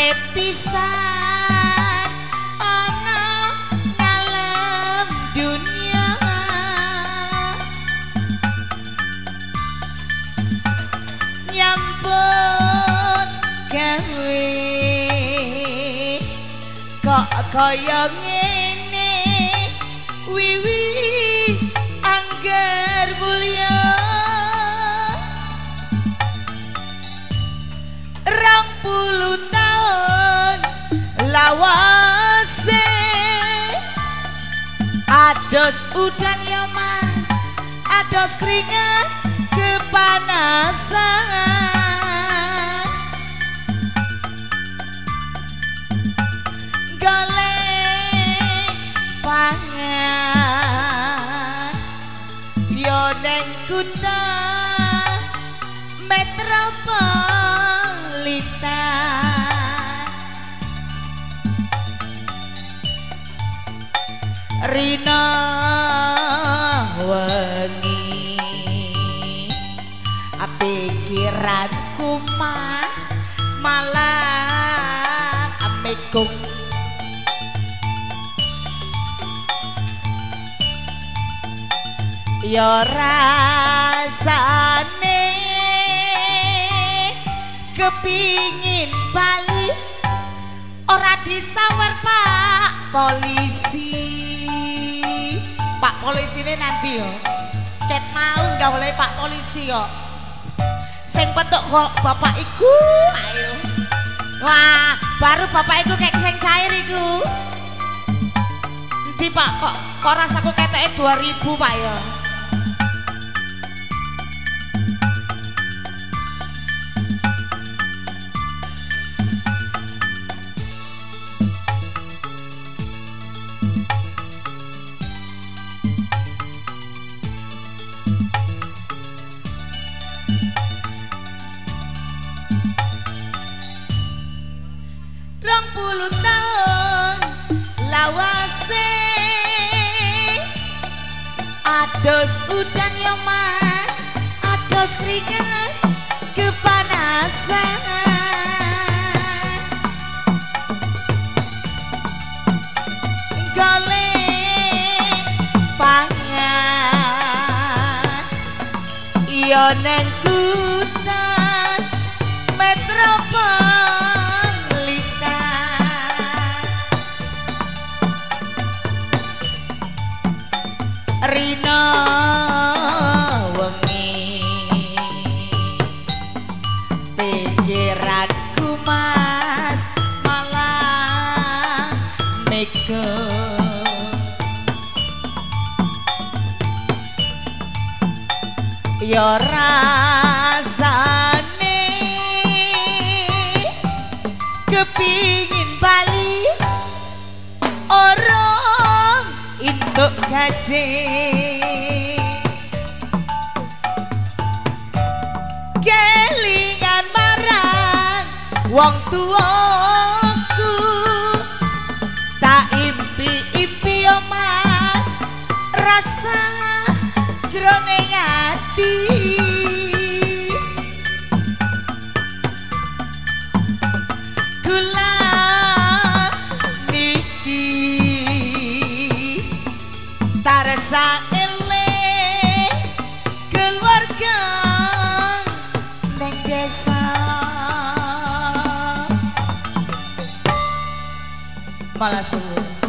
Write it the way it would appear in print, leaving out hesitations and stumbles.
urip pisan ana ngalem dunia nyambut gawe kok kaya ngene wiwi angger mulia 20 tahun lawase ados udan ya mas ados keringat kepanasan golek pangan yo neng kutha metropolitan rina wengi pikiranku mas malah amekung yo rasane kepingin bali ora disawer Pak polisi ini nanti yo ket mau nggak boleh Pak polisi kok sing petuk kok bapak iku ayo wah baru bapak iku kayak sing cair iku ndi Pak kok rasaku keteke 2000 Pak ya 20 tahun lawase ados udan ya mas ados keringat kepanasan golek pangan yo neng kutha metropolitan rina wengi pikiranku mas malah mega yo rasane kepingin bali orang induk gaji kelingan marang wong tuaku tak impi-impi yo mas rasa jroning ati kula niki taresa eling keluarga neng desa malah suwun